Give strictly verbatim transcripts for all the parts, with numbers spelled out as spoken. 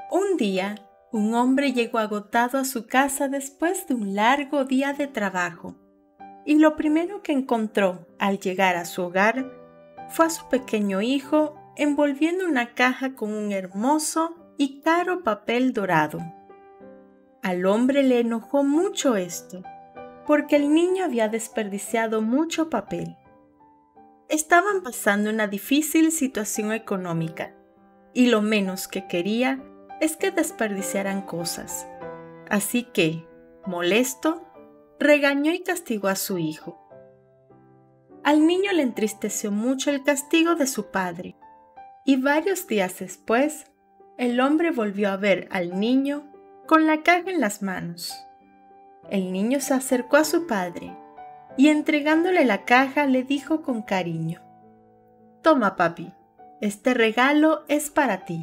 Un día, un hombre llegó agotado a su casa después de un largo día de trabajo, y lo primero que encontró al llegar a su hogar fue a su pequeño hijo envolviendo una caja con un hermoso y caro papel dorado. Al hombre le enojó mucho esto, porque el niño había desperdiciado mucho papel. Estaban pasando una difícil situación económica, y lo menos que quería es que desperdiciaran cosas. Así que, molesto, regañó y castigó a su hijo. Al niño le entristeció mucho el castigo de su padre, y varios días después, el hombre volvió a ver al niño con la caja en las manos. El niño se acercó a su padre y entregándole la caja le dijo con cariño: «Toma, papi, este regalo es para ti».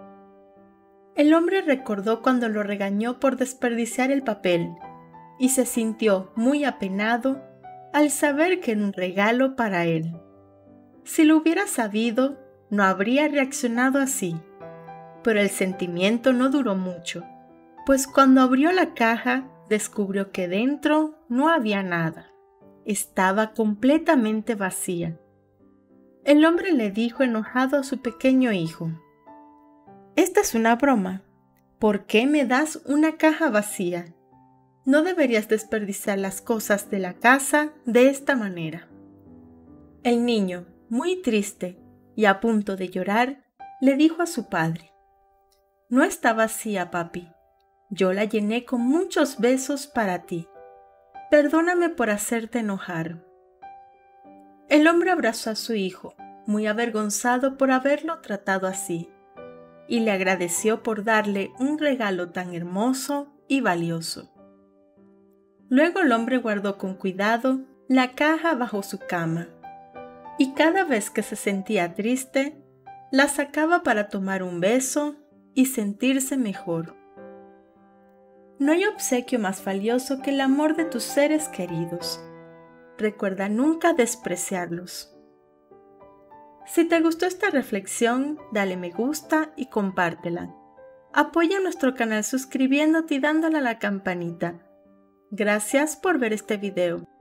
El hombre recordó cuando lo regañó por desperdiciar el papel y se sintió muy apenado al saber que era un regalo para él. Si lo hubiera sabido, no habría reaccionado así, pero el sentimiento no duró mucho, pues cuando abrió la caja descubrió que dentro no había nada. Estaba completamente vacía. El hombre le dijo enojado a su pequeño hijo: «Esta es una broma. ¿Por qué me das una caja vacía? No deberías desperdiciar las cosas de la casa de esta manera». El niño, muy triste y a punto de llorar, le dijo a su padre: «No está vacía, papi. Yo la llené con muchos besos para ti. Perdóname por hacerte enojar». El hombre abrazó a su hijo, muy avergonzado por haberlo tratado así, y le agradeció por darle un regalo tan hermoso y valioso. Luego el hombre guardó con cuidado la caja bajo su cama, y cada vez que se sentía triste, la sacaba para tomar un beso y sentirse mejor. No hay obsequio más valioso que el amor de tus seres queridos. Recuerda nunca despreciarlos. Si te gustó esta reflexión, dale me gusta y compártela. Apoya nuestro canal suscribiéndote y dándole a la campanita. Gracias por ver este video.